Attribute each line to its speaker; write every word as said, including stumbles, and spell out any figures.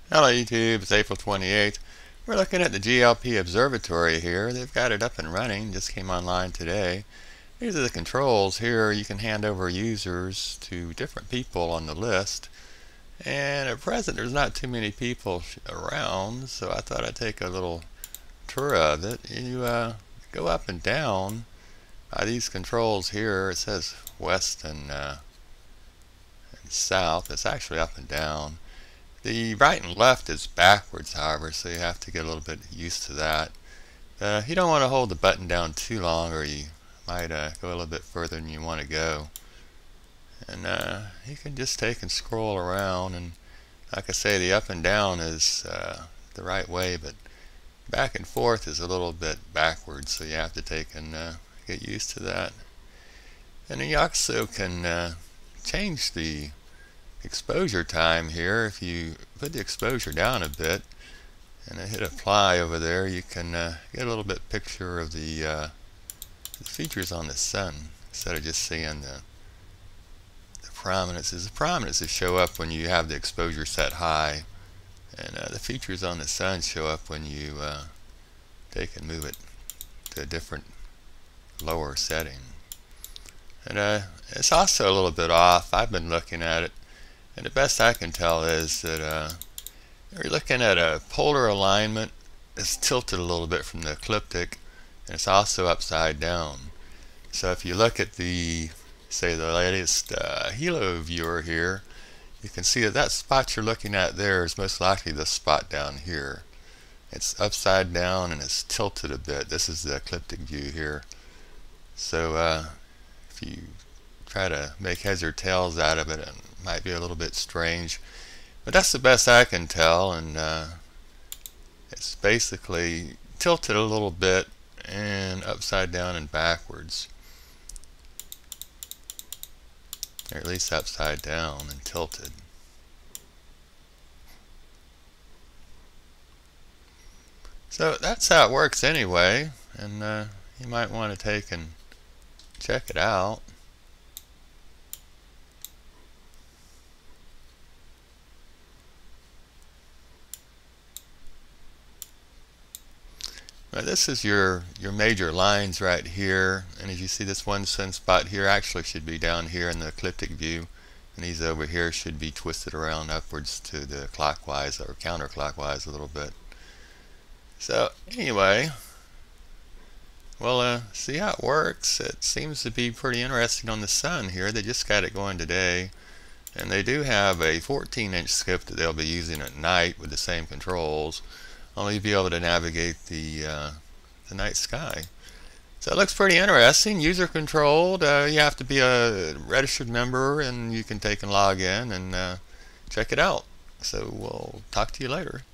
Speaker 1: Hello YouTube, it's April twenty-eighth. We're looking at the G L P Observatory here. They've got it up and running, just came online today. These are the controls here. You can hand over users to different people on the list. And at present there's not too many people around, so I thought I'd take a little tour of it. You uh, go up and down by these controls here. It says west and, uh, and south. It's actually up and down. The right and left is backwards, however, so you have to get a little bit used to that. Uh, you don't want to hold the button down too long, or you might uh, go a little bit further than you want to go. And uh, you can just take and scroll around, and like I say, the up and down is uh, the right way, but back and forth is a little bit backwards, so you have to take and uh, get used to that. And then you also can uh, change the exposure time here. If you put the exposure down a bit and I hit apply over there, you can uh, get a little bit picture of the, uh, the features on the sun instead of just seeing the, the prominences. The prominences show up when you have the exposure set high, and uh, the features on the sun show up when you uh, take and move it to a different lower setting. And uh, it's also a little bit off. I've been looking at it, and the best I can tell is that uh, you're looking at a polar alignment. It's tilted a little bit from the ecliptic, and it's also upside down. So if you look at the, say, the latest uh, Hilo viewer here, you can see that that spot you're looking at there is most likely the spot down here. It's upside down and it's tilted a bit. This is the ecliptic view here. So uh, if you try to make heads or tails out of it, it might be a little bit strange, but that's the best I can tell. And uh, it's basically tilted a little bit and upside down and backwards, or at least upside down and tilted. So that's how it works anyway, and uh, you might want to take and check it out. Now this is your your major lines right here, and as you see, this one sunspot here actually should be down here in the ecliptic view, and these over here should be twisted around upwards to the clockwise or counterclockwise a little bit. So anyway, well, uh, see how it works. It seems to be pretty interesting on the sun here. They just got it going today, and they do have a fourteen inch scope that they'll be using at night with the same controls. Only be able to navigate the uh, the night sky. So it looks pretty interesting. User controlled. Uh, you have to be a registered member, and you can take and log in and uh, check it out. So we'll talk to you later.